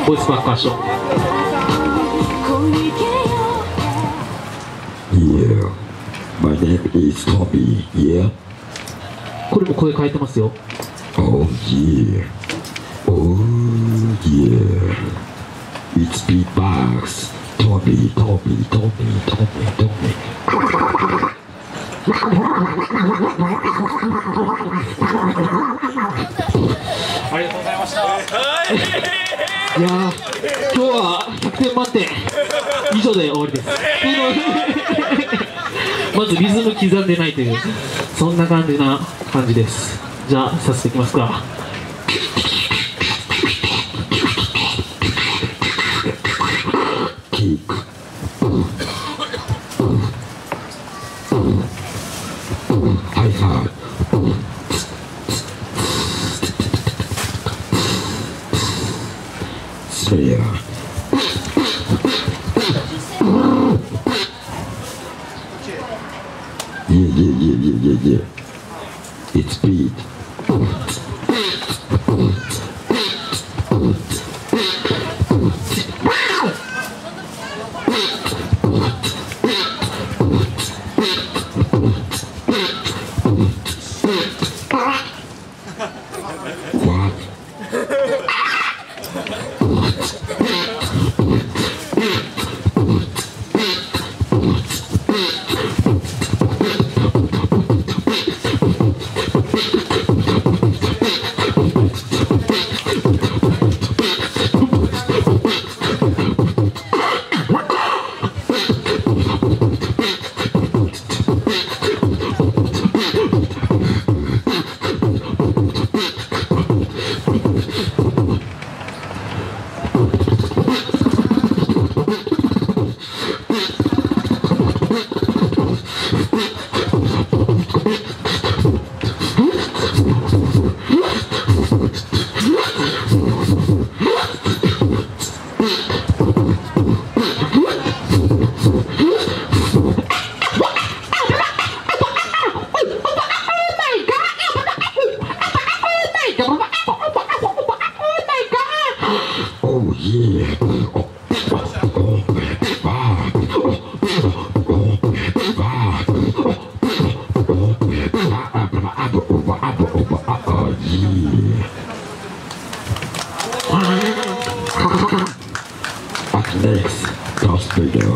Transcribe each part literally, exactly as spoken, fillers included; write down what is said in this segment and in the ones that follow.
ボイスパーカッション。 Yeah, my name is Tommy. Yeah. これも声変えてますよ。 Oh yeah. Oh yeah. It's beatbox. Tommy, Tommy, Tommy, Tommy, Tommy. ありがとうございました。いやー、今日はひゃくてん満点以上で終わりです。まずリズム刻んでないという、そんな感じな感じです。じゃあ早速いきますか。 キック。ハイハイ。スレア。Yeah, yeah, yeah, yeah, yeah, yeah. It's beat. What? Oh yeah. Oh, oh, wow. Oh, oh, wow. Oh, yeah. What's next? Ghost video.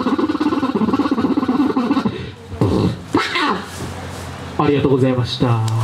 ありがとうございました。